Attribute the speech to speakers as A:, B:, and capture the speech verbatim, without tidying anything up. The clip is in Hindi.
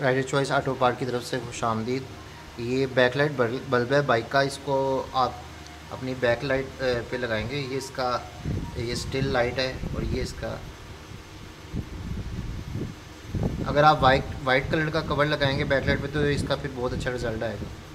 A: राइडर चॉइस ऑटो पार्ट की तरफ से खुशामदीद। ये बैकलाइट बल्ब है बाइक का, इसको आप अपनी बैक लाइट पे लगाएंगे। ये इसका ये स्टिल लाइट है और ये इसका, अगर आप वाइट वाइट कलर का कवर लगाएंगे बैकलाइट पे तो इसका फिर बहुत अच्छा रिजल्ट आएगा।